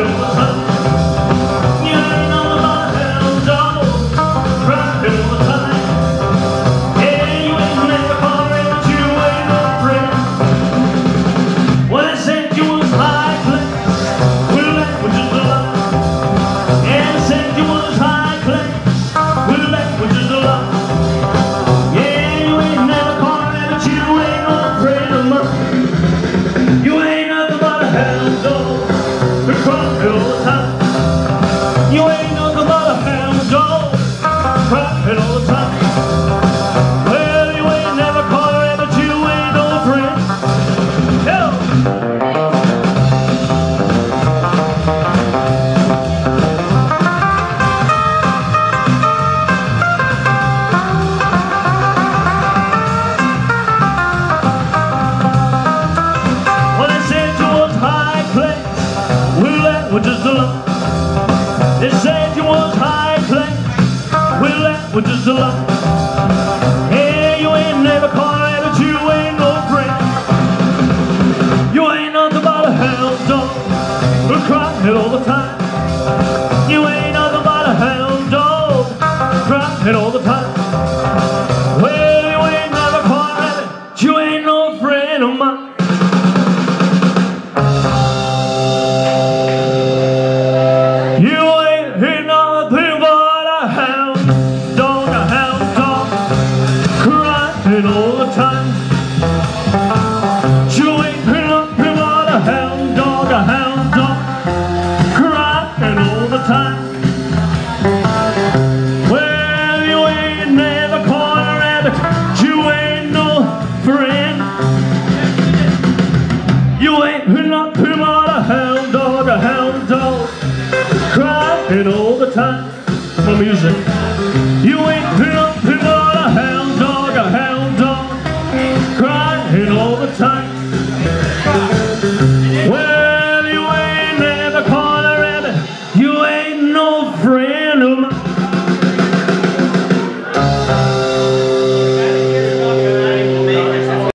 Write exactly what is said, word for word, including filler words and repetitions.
all the time. You ain't nothing but a hound dog, crying all the time. Yeah, you ain't never crying, but you ain't no friend. When I said you was high class, well that was just a lie. Yeah, I said you was high class, well that was just a lie. Yeah, you ain't never crying, but you ain't no friend of mine. You ain't nothing but a hound dog, crying all the time. You ain't nothing but a hound dog, crying all the time. Well, you ain't never crying, but you ain't no friend. Hell. When I said you was high class, well that was just a lie. They said you was high class, well that was just a lie. Hey, you ain't never crying, but you ain't no friend. You ain't nothing but a hound dog, crying all the time. You ain't nothing but a hound dog, crying all the time. Well, you ain't never crying, but you ain't no friend of mine. You ain't hear nothing but a hound dog, a hound dog, crying all the time. You ain't hear nothing but a hound dog, a hound dog, crying all the time. Well, you ain't never caught a rabbit, you ain't no friend. You ain't hear nothing but a hound dog, a hound dog, crying all the time. My music.